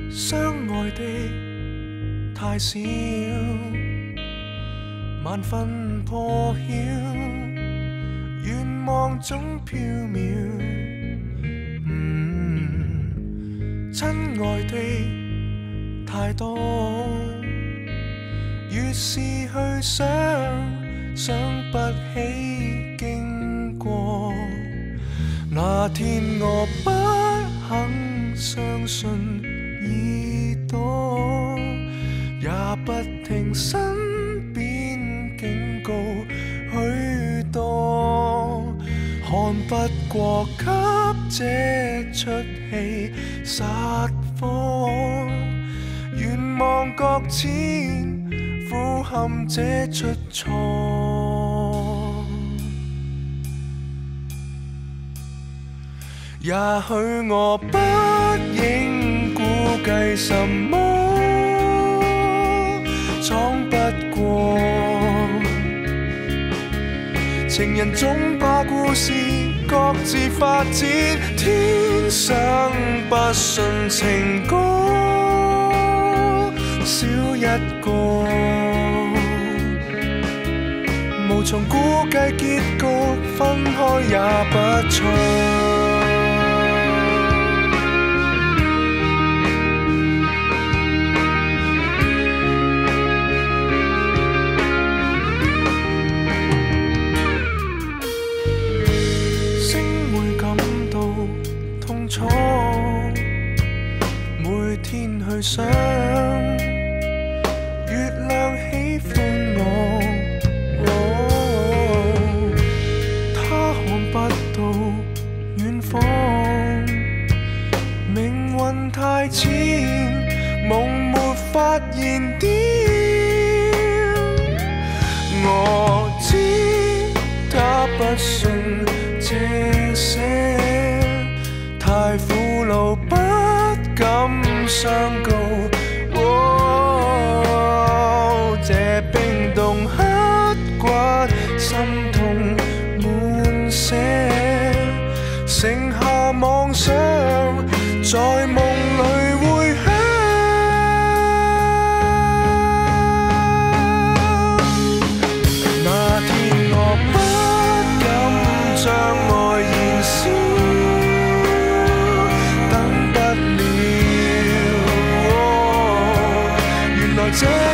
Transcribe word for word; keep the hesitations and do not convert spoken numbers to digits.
相愛的太少，萬分破曉，願望總飄渺。嗯，親愛的太多，越是去想，想不起經過。那天我不肯相信耳朵，也不聽身邊警告許多，看不過給這出戲殺科，願望擱淺，俯瞰這出錯。也許我不應估計什麼，闖不過。情人總把故事各自發展，天生不信情歌少一個，無從估計結局，分開也不錯。每天去想，月亮喜歡我，哦，他看不到遠方，命運太淺，夢沒發現點。我知他不信這些，太苦惱不敢相告，哦，這冰凍刻骨，心痛滿瀉，剩下妄想在夢裏回響。那天我不敢將愛燃燒，這